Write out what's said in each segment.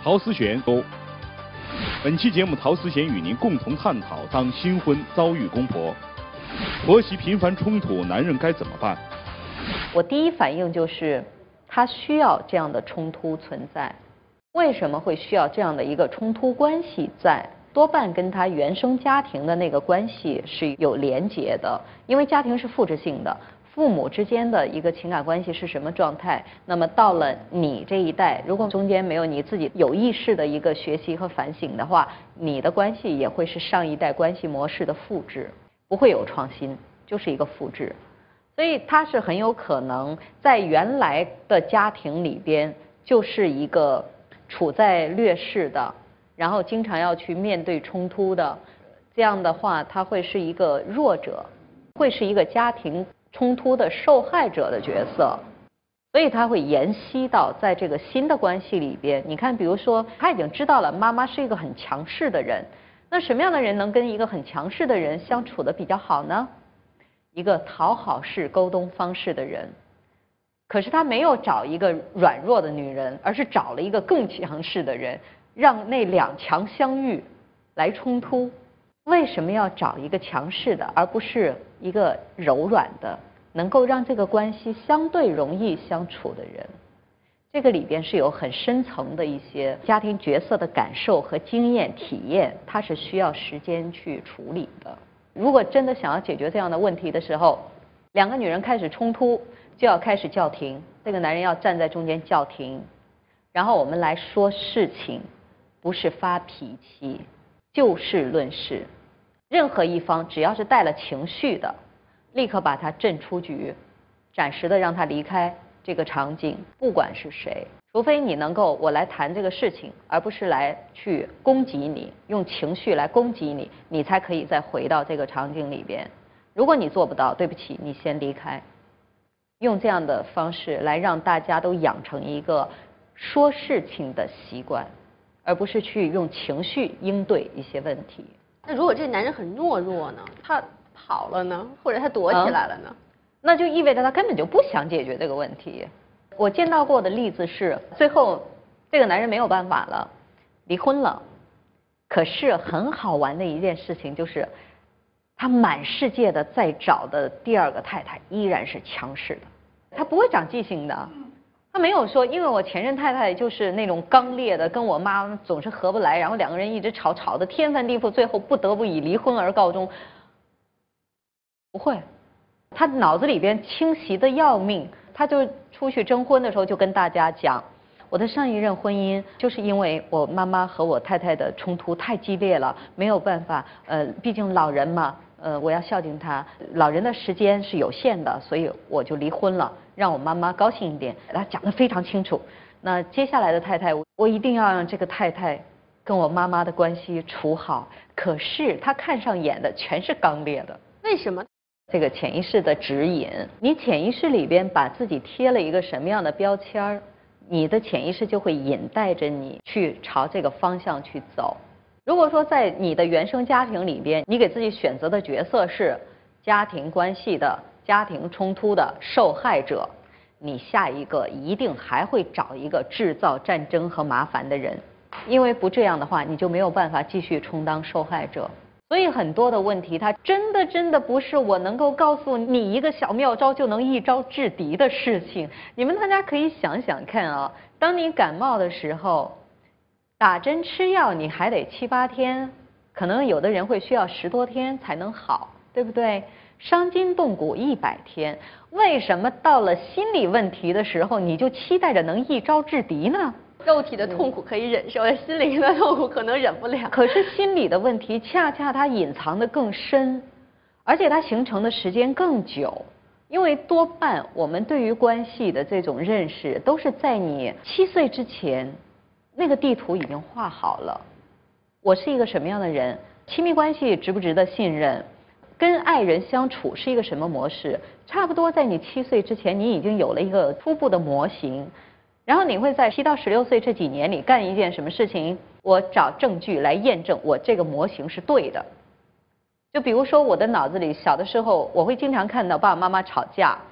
陶思璇说。本期节目，陶思璇与您共同探讨：当新婚遭遇公婆，婆媳频繁冲突，男人该怎么办？ 我第一反应就是，他需要这样的冲突存在。为什么会需要这样的一个冲突关系在？多半跟他原生家庭的那个关系是有连结的，因为家庭是复制性的。父母之间的一个情感关系是什么状态？那么到了你这一代，如果中间没有你自己有意识的一个学习和反省的话，你的关系也会是上一代关系模式的复制，不会有创新，就是一个复制。所以他是很有可能在原来的家庭里边就是一个处在劣势的，然后经常要去面对冲突的，这样的话他会是一个弱者，会是一个家庭冲突的受害者的角色，所以他会沿袭到在这个新的关系里边。你看，比如说他已经知道了妈妈是一个很强势的人，那什么样的人能跟一个很强势的人相处的比较好呢？一个讨好式沟通方式的人。可是他没有找一个软弱的女人，而是找了一个更强势的人，让那两强相遇来冲突。为什么要找一个强势的，而不是一个柔软的，能够让这个关系相对容易相处的人？这个里边是有很深层的一些家庭角色的感受和经验体验，它是需要时间去处理的。如果真的想要解决这样的问题的时候，两个女人开始冲突，就要开始叫停，这个男人要站在中间叫停，然后我们来说事情，不是发脾气，就事论事。任何一方只要是带了情绪的，立刻把他震出局，暂时的让他离开这个场景，不管是谁，除非你能够我来谈这个事情，而不是来去攻击你，用情绪来攻击你，你才可以再回到这个场景里边。如果你做不到，对不起，你先离开。用这样的方式来让大家都养成一个说事情的习惯，而不是去用情绪应对一些问题。 那如果这男人很懦弱呢？他跑了呢，或者他躲起来了呢？ 那就意味着他根本就不想解决这个问题。我见到过的例子是，最后这个男人没有办法了，离婚了。可是很好玩的一件事情就是，他满世界的再找的第二个太太依然是强势的，他不会长记性的。他没有说，因为我前任太太就是那种刚烈的，跟我妈总是合不来，然后两个人一直吵得天翻地覆，最后不得不以离婚而告终。不会，他脑子里边清晰的要命。他就出去征婚的时候就跟大家讲，我的上一任婚姻就是因为我妈妈和我太太的冲突太激烈了，没有办法，毕竟老人嘛，我要孝敬他，老人的时间是有限的，所以我就离婚了，让我妈妈高兴一点。他讲得非常清楚。那接下来的太太，我一定要让这个太太跟我妈妈的关系处好。可是他看上眼的全是刚烈的， 为什么？ 这个潜意识的指引，你潜意识里边把自己贴了一个什么样的标签儿，你的潜意识就会引带着你去朝这个方向去走。如果说在你的原生家庭里边，你给自己选择的角色是家庭关系的、家庭冲突的受害者，你下一个一定还会找一个制造战争和麻烦的人，因为不这样的话，你就没有办法继续充当受害者。所以很多的问题，它真的不是我能够告诉你一个小妙招就能一招制敌的事情。你们大家可以想想看啊，当你感冒的时候，打针吃药你还得7、8天，可能有的人会需要10多天才能好，对不对？伤筋动骨100天，为什么到了心理问题的时候，你就期待着能一招制敌呢？ 肉体的痛苦可以忍受，心灵的痛苦可能忍不了。 可是心理的问题恰恰它隐藏的更深，而且它形成的时间更久。因为多半我们对于关系的这种认识，都是在你7岁之前，那个地图已经画好了。我是一个什么样的人？亲密关系值不值得信任？跟爱人相处是一个什么模式？差不多在你7岁之前，你已经有了一个初步的模型。然后你会在7到16岁这几年里干一件什么事情？我找证据来验证我这个模型是对的。就比如说我的脑子里小的时候，我会经常看到爸爸妈妈吵架，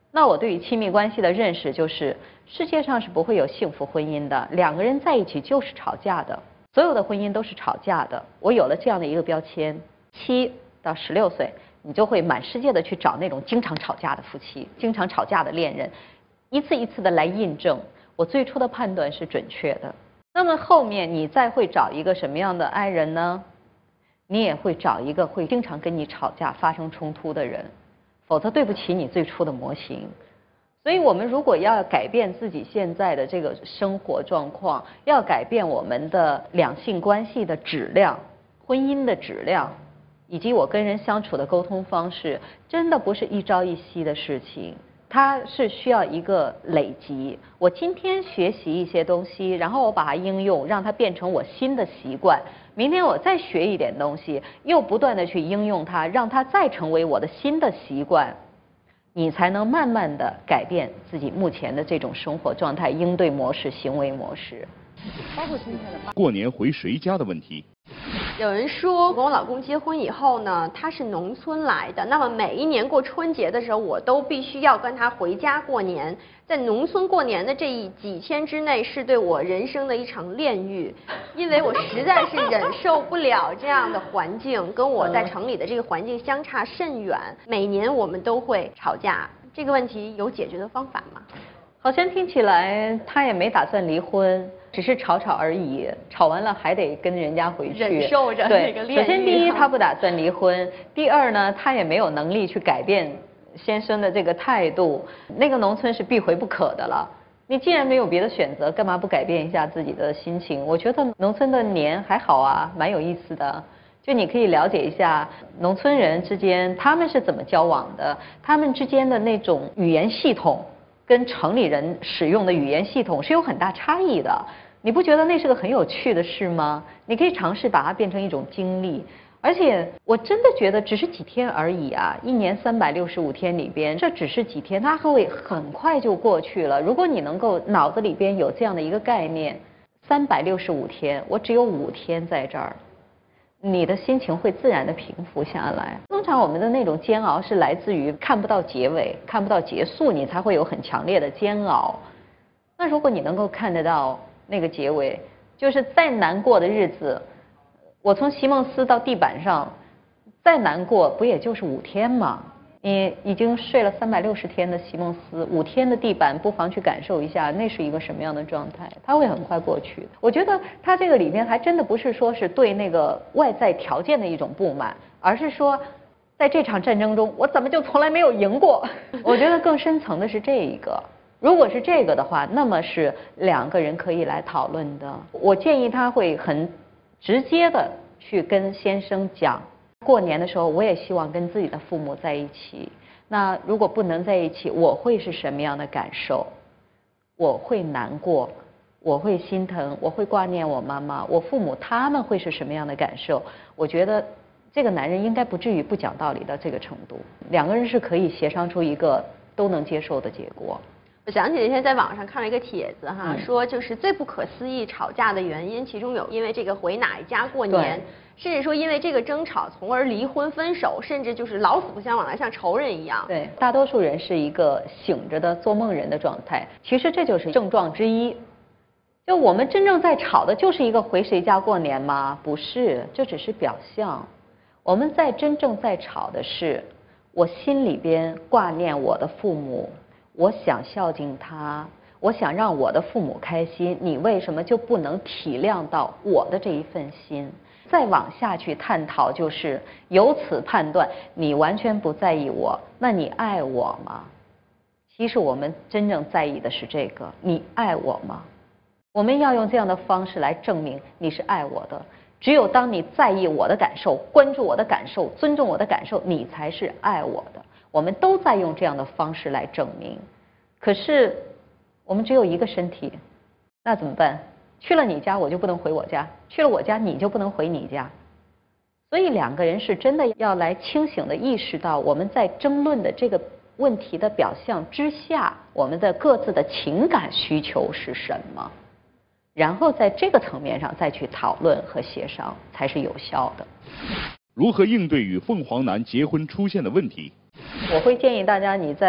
那我对于亲密关系的认识就是，世界上是不会有幸福婚姻的，两个人在一起就是吵架的，所有的婚姻都是吵架的。我有了这样的一个标签，7到16岁，你就会满世界的去找那种经常吵架的夫妻，经常吵架的恋人，一次一次的来印证我最初的判断是准确的。那么后面你再会找一个什么样的爱人呢？你也会找一个会经常跟你吵架、发生冲突的人，否则对不起你最初的模型。所以我们如果要改变自己现在的这个生活状况，要改变我们的两性关系的质量、婚姻的质量，以及我跟人相处的沟通方式，真的不是一朝一夕的事情。它是需要一个累积。我今天学习一些东西，然后我把它应用，让它变成我新的习惯。明天我再学一点东西，又不断的去应用它，让它再成为我的新的习惯，你才能慢慢的改变自己目前的这种生活状态、应对模式、行为模式。包括今天的过年回谁家的问题。 有人说，我跟我老公结婚以后呢，他是农村来的，那么每一年过春节的时候，我都必须要跟他回家过年。在农村过年的这几天之内，是对我人生的一场炼狱，因为我实在是忍受不了这样的环境，跟我在城里的这个环境相差甚远。每年我们都会吵架，这个问题有解决的方法吗？ 好像听起来他也没打算离婚，只是吵吵而已，吵完了还得跟人家回去忍受着那个炼狱。 首先，第一，他不打算离婚；第二呢，他也没有能力去改变先生的这个态度。那个农村是必回不可的了。你既然没有别的选择，干嘛不改变一下自己的心情？我觉得农村的年还好啊，蛮有意思的。就你可以了解一下农村人之间他们是怎么交往的，他们之间的那种语言系统。跟城里人使用的语言系统是有很大差异的，你不觉得那是个很有趣的事吗？你可以尝试把它变成一种经历，而且我真的觉得只是几天而已啊，一年365天里边，这只是几天，它会很快就过去了。如果你能够脑子里边有这样的一个概念，365天，我只有5天在这儿。你的心情会自然的平复下来。通常我们的那种煎熬是来自于看不到结尾、看不到结束，你才会有很强烈的煎熬。那如果你能够看得到那个结尾，就是再难过的日子，我从席梦思到地板上，再难过不也就是5天吗？你已经睡了360天的席梦思，5天的地板，不妨去感受一下，那是一个什么样的状态？它会很快过去。我觉得它这个里面还真的不是说是对那个外在条件的一种不满，而是说，在这场战争中，我怎么就从来没有赢过？我觉得更深层的是这一个。如果是这个的话，那么是2个人可以来讨论的。我建议他会很直接的去跟先生讲。过年的时候，我也希望跟自己的父母在一起。那如果不能在一起，我会是什么样的感受？我会难过，我会心疼，我会挂念我妈妈，我父母他们会是什么样的感受？我觉得这个男人应该不至于不讲道理到这个程度，2个人是可以协商出一个都能接受的结果。 我想起那天在网上看了一个帖子哈，说就是最不可思议吵架的原因，其中有因为这个回哪一家过年，甚至说因为这个争吵从而离婚分手，甚至就是老死不相往来，像仇人一样。 对，大多数人是一个醒着的做梦人的状态，其实这就是症状之一。就我们真正在吵的就是一个回谁家过年吗？不是，这只是表象。我们真正在吵的是，我心里边挂念我的父母。我想孝敬他，我想让我的父母开心，你为什么就不能体谅到我的这一份心？再往下去探讨，就是由此判断你完全不在意我，那你爱我吗？其实我们真正在意的是这个，你爱我吗？我们要用这样的方式来证明你是爱我的。只有当你在意我的感受，关注我的感受，尊重我的感受，你才是爱我的。我们都在用这样的方式来证明，可是我们只有一个身体，那怎么办？去了你家我就不能回我家，去了我家你就不能回你家。所以2个人是真的要来清醒地意识到，我们在争论的这个问题的表象之下，我们的各自的情感需求是什么，然后在这个层面上再去讨论和协商才是有效的。 如何应对与凤凰男结婚出现的问题？ 我会建议大家，你在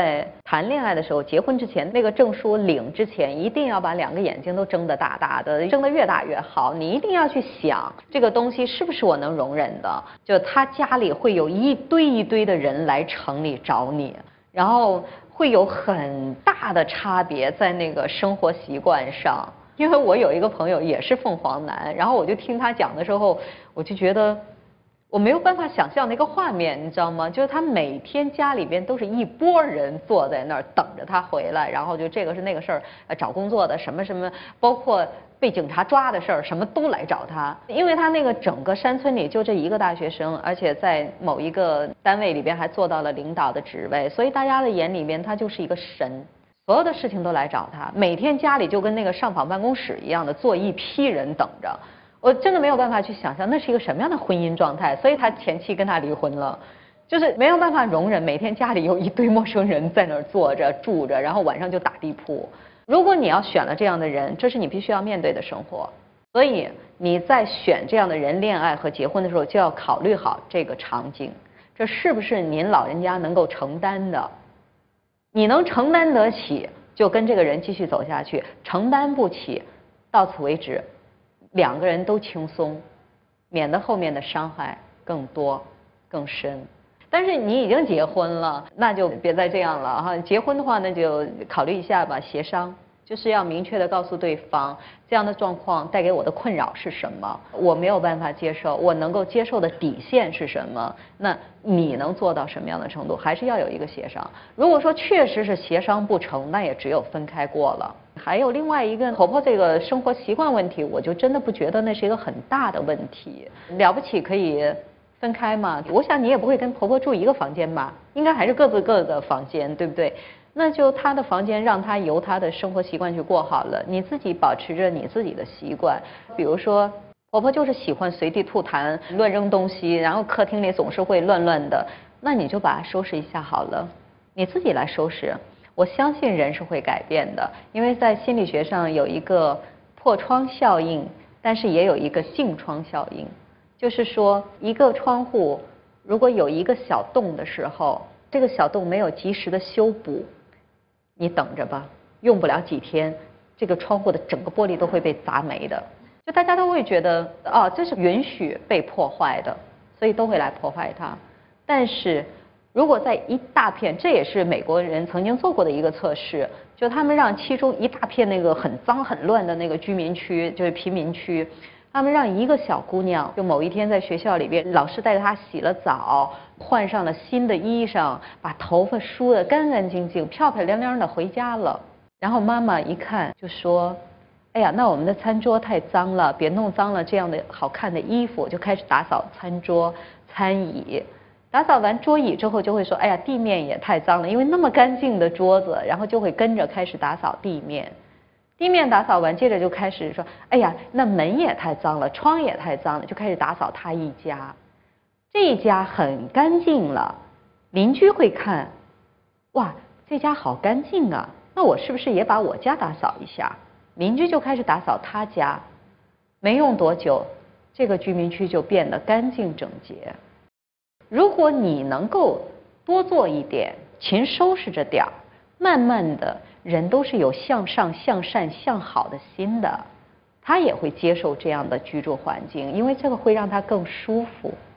谈恋爱的时候，结婚之前那个证书领之前，一定要把2个眼睛都睁得大大的，睁得越大越好。你一定要去想这个东西是不是我能容忍的。就他家里会有一堆一堆的人来城里找你，然后会有很大的差别在那个生活习惯上。因为我有一个朋友也是凤凰男，然后我就听他讲的时候，我就觉得我没有办法想象那个画面，你知道吗？就是他每天家里边都是一拨人坐在那儿等着他回来，然后就这个是那个事儿，找工作的什么什么，包括被警察抓的事儿，什么都来找他。因为他那个整个山村里就这一个大学生，而且在某一个单位里边还做到了领导的职位，所以大家的眼里边他就是一个神。所有的事情都来找他，每天家里就跟那个上访办公室一样的，坐一批人等着。我真的没有办法去想象那是一个什么样的婚姻状态，所以他前妻跟他离婚了，就是没有办法容忍每天家里有一堆陌生人在那儿坐着住着，然后晚上就打地铺。如果你要选了这样的人，这是你必须要面对的生活。所以你在选这样的人恋爱和结婚的时候，就要考虑好这个场景，这是不是您老人家能够承担的？你能承担得起，就跟这个人继续走下去；承担不起，到此为止，2个人都轻松，免得后面的伤害更多更深。但是你已经结婚了，那就别再这样了哈。结婚的话，那就考虑一下吧，协商。就是要明确的告诉对方，这样的状况带给我的困扰是什么，我没有办法接受，我能够接受的底线是什么，那你能做到什么样的程度，还是要有一个协商。如果说确实是协商不成，那也只有分开过了。还有另外一个婆婆这个生活习惯问题，我就真的不觉得那是一个很大的问题，了不起可以分开嘛。我想你也不会跟婆婆住一个房间吧，应该还是各自各的房间，对不对？那就她的房间让她由她的生活习惯去过好了，你自己保持着你自己的习惯。比如说婆婆就是喜欢随地吐痰、乱扔东西，然后客厅里总是会乱乱的，那你就把它收拾一下好了，你自己来收拾。我相信人是会改变的，因为在心理学上有一个破窗效应，但是也有一个镜窗效应，就是说一个窗户如果有一个小洞的时候，这个小洞没有及时的修补，你等着吧，用不了几天，这个窗户的整个玻璃都会被砸没的。就大家都会觉得，哦，这是允许被破坏的，所以都会来破坏它。但是如果在一大片，这也是美国人曾经做过的一个测试，就他们让其中一大片那个很脏很乱的那个居民区，就是贫民区，他们让一个小姑娘，就某一天在学校里边，老师带着她洗了澡，换上了新的衣裳，把头发梳得干干净净、漂漂亮亮的回家了。然后妈妈一看就说：“哎呀，那我们的餐桌太脏了，别弄脏了这样的好看的衣服。”就开始打扫餐桌、餐椅。打扫完桌椅之后，就会说：“哎呀，地面也太脏了，因为那么干净的桌子。”然后就会跟着开始打扫地面。地面打扫完，接着就开始说：“哎呀，那门也太脏了，窗也太脏了。”就开始打扫他一家。这一家很干净了，邻居会看，哇，这家好干净啊，那我是不是也把我家打扫一下？邻居就开始打扫他家。没用多久，这个居民区就变得干净整洁。如果你能够多做一点，勤收拾着点儿，慢慢的人都是有向上、向善、向好的心的，他也会接受这样的居住环境，因为这个会让他更舒服。